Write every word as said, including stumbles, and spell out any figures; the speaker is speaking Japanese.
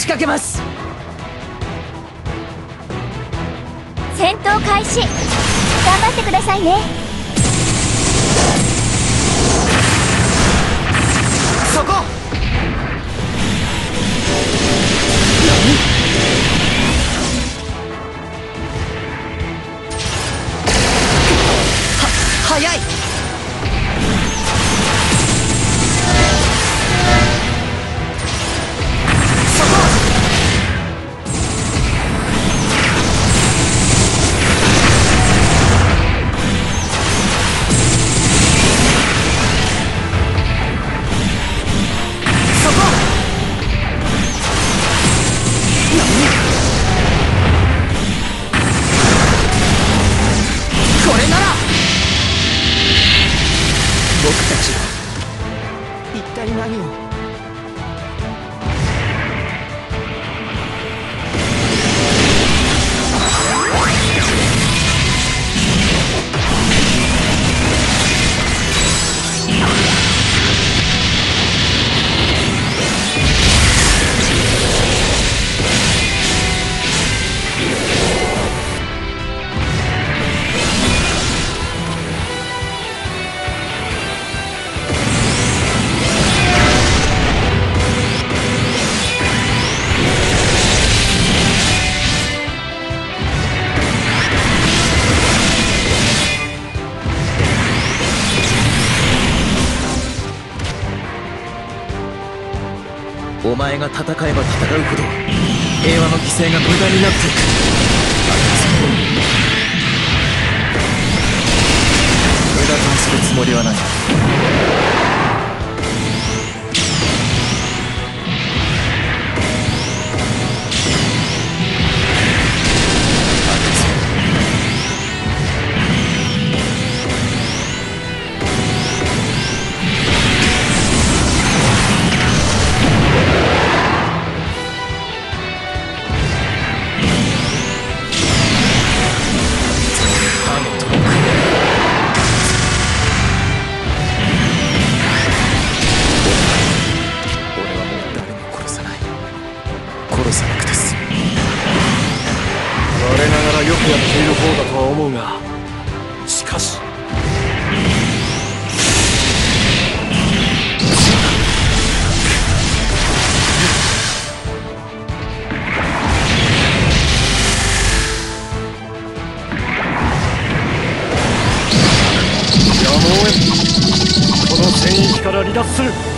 掛けます。 戦闘開始。頑張ってくださいね。 そこ。は、早い。僕たち一体何を。お前が戦えば戦うほど平和の犠牲が無駄になっていく。無駄とするつもりはない。殺さなくて済む。我ながらよくやっている方だとは思うが、しかしやむを得ん。この戦域から離脱する。